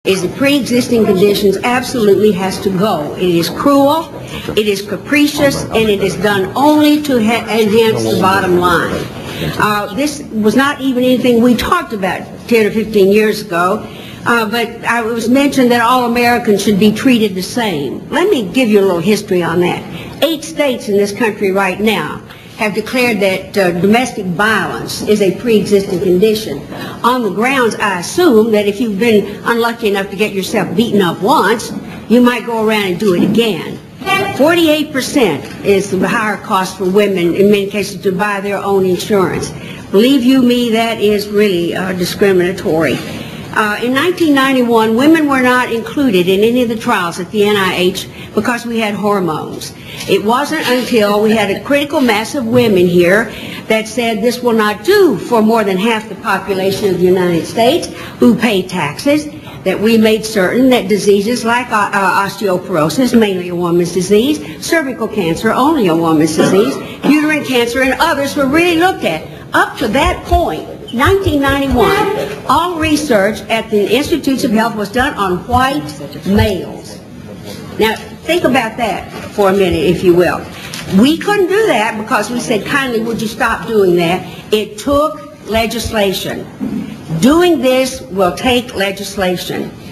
is the pre-existing conditions absolutely has to go. It is cruel, it is capricious, and it is done only to enhance the bottom line. This was not even anything we talked about 10 or 15 years ago, but it was mentioned that all Americans should be treated the same. Let me give you a little history on that. 8 states in this country right now have declared that domestic violence is a pre-existing condition on the grounds, I assume, that if you've been unlucky enough to get yourself beaten up once, you might go around and do it again. 48% is the higher cost for women in many cases to buy their own insurance. Believe you me, that is really discriminatory. In 1991, women were not included in any of the trials at the NIH because we had hormones. It wasn't until we had a critical mass of women here that said this will not do for more than half the population of the United States who pay taxes, that we made certain that diseases like osteoporosis, mainly a woman's disease, cervical cancer, only a woman's disease, uterine cancer, and others were really looked at. Up to that point, 1991, all research at the Institutes of Health was done on white males. Now, think about that for a minute, if you will. We couldn't do that because we said, kindly, would you stop doing that? It took legislation. Doing this will take legislation.